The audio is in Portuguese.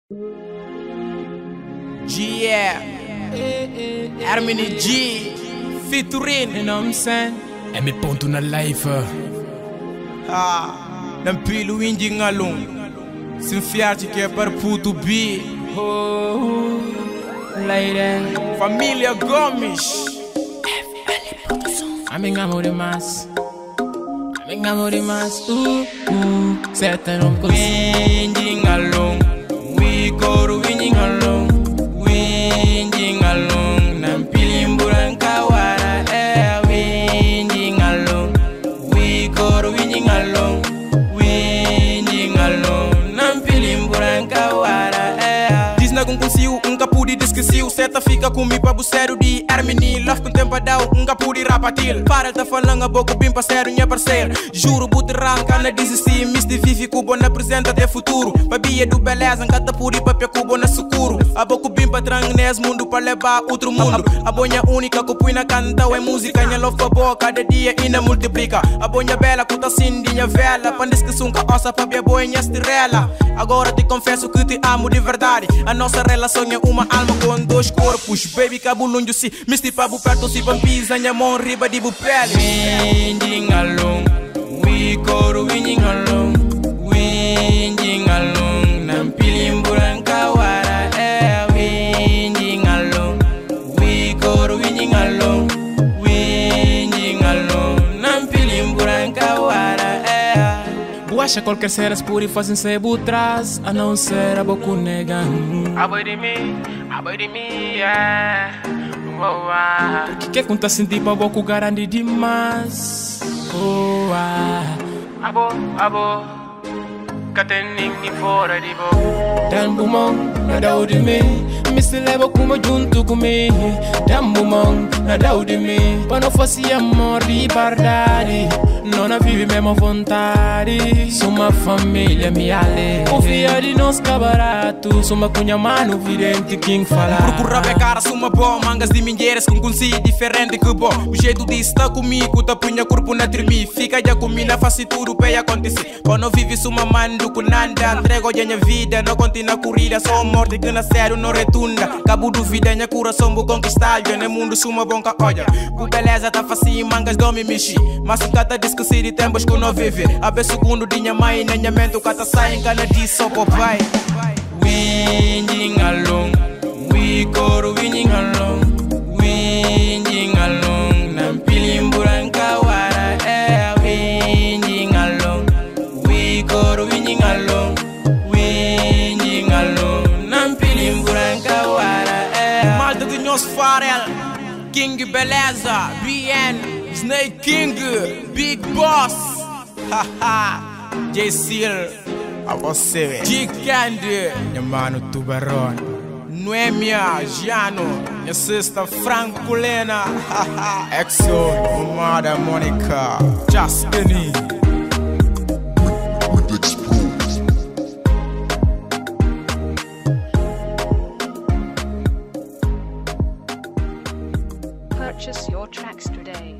Yeah, Armini G, featuring, you know what I'm saying? E mi ponto na life. Nam pilo inji ngalung, sin fiarci que é para puto B. Oh, lady. Família Gomes. Amigo demais. Amigo demais. Certa não consigo. Inji ngalung, we go to inji ngalung, inji ngalung. Nam pilimburan kawara inji ngalung, we go to inji ngalung, inji ngalung. Nam pilimburan kawara diz na gun consigo, nunca pude desqueciu. Seta fica comigo para sério de Armini. Love com tempo a dar, nunca pude rapatil. Para tá falando a boca bem parceiro, minha parceira. Juro, bote ranca, na desistir. Misty vive cubo na presente até futuro. Babia do beleza, nunca tá pude papel cubo na sucuro. A boca bem para trás mundo para levar outro mundo. A bonha única que põe na canta é música. Minha love pra boa, cada dia ainda multiplica. A bonha bela, que tá cindindo vela. Pandes que sunca ossa pra minha bonha estrela. Agora te confesso que te amo de verdade. A nossa relação é uma alma com dois corpos. Baby, cabulunho se misty pabu perto se vampisa. Minha mão riba de bupele. Winding along, we go to winding along, winding along. Nam pilimburan kawara winding along, we go to winding along, winding along. Nam pilimburan kawara Acha qualquer seras puri fazem se butras, a não ser a boca negam. Aboi de mim, yeah. Porque que conta sentir pra boca garante demais. Oh, Abo, catening fora de bo. Dan bumong, na dau de mim. Me se leva como junto comigo. Dan bumong, na dau de mim. Pra não fazer amor de verdade. Não na vive mesmo vontade. Sou uma família, me ale. Confia de nós barato. Sou uma cunha mano, vidente quem fala. Procura ver cara, sou uma boa. Mangas de minheiras com consigo diferente que bom. O jeito de estar comigo, tá punha corpo na tremi. Fica já comigo, faz tudo pra acontecer. Quando vive, sou uma mando com nada. Entrego a minha vida, não continua a corrida. Sou morte que na sério não retunda. Cabo do vida, minha coração vou conquistar. Eu no mundo sou uma bonca, olha. Com beleza tá facinho, mangas não me mexi. Mas se cata esqueci de tempos que não vive. A ver segundo de minha mãe, na minha mente, o cata sai em cana de só papai. Winding along, we go to winding along, winding along. Nam pilimburan kawara winding along, we go to winding along, winding along. Nam pilimburan kawara Malta de Nós Farel, King Beleza, BN, Snake King, Big Boss, haha, J-Seal, a você, G-Candy, minha mano Tubarão, Noemia, Giano, minha sister Franco Lena, haha, Exo, Mamada Monica, Just Any. Purchase your tracks today.